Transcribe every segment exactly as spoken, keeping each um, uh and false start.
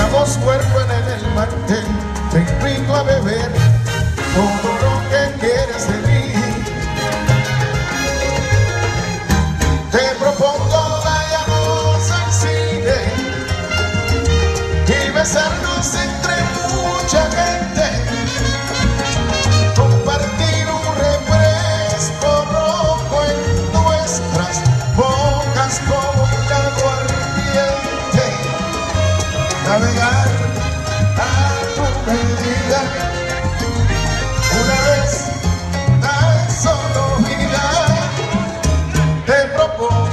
hagamos cuerpo en el mantel. Te invito a beber todo lo que quieras de mí. Te propongo vayamos al cine y besarnos entre mucha gente, compartir un refresco rojo en nuestras bocas como un lago ardiente, navegar a tu medida, una vez tan solo vida. Te propongo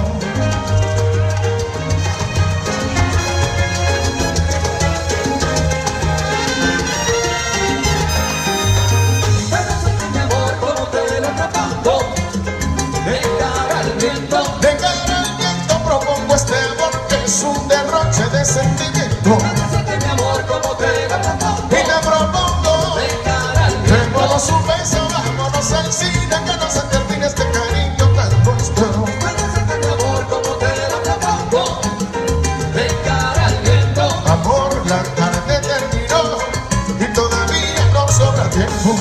mi amor como te lo propongo, de cara al viento, de cara al viento propongo este amor que es un derroche de sentimiento. mi amor como te lo propongo, Y te propongo de cara al viento, demos un beso, vámonos al cine, que no se termine este cariño tan nuestro. mi amor como te lo propongo, de cara al viento. Amor, la tarde terminó y todavía nos sobra tiempo.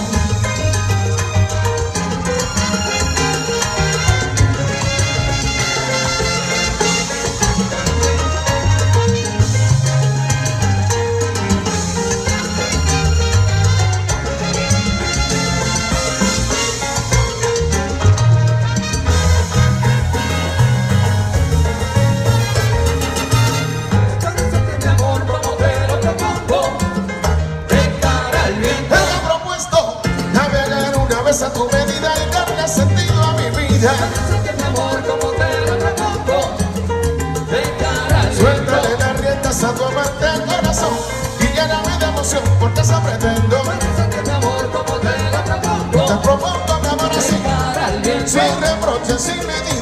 Mi amor como te lo propongo, de cara al viento. Te he propuesto navegar una vez a tu medida y darle sentido a mi vida. Mi amor como te lo propongo, de cara al viento. Suéltale las riendas a tu amante corazón y lléname de emoción porque eso pretendo. Mi amor como te lo propongo, Te propongo mi amor así, de cara al viento. sin reproches, sin medida.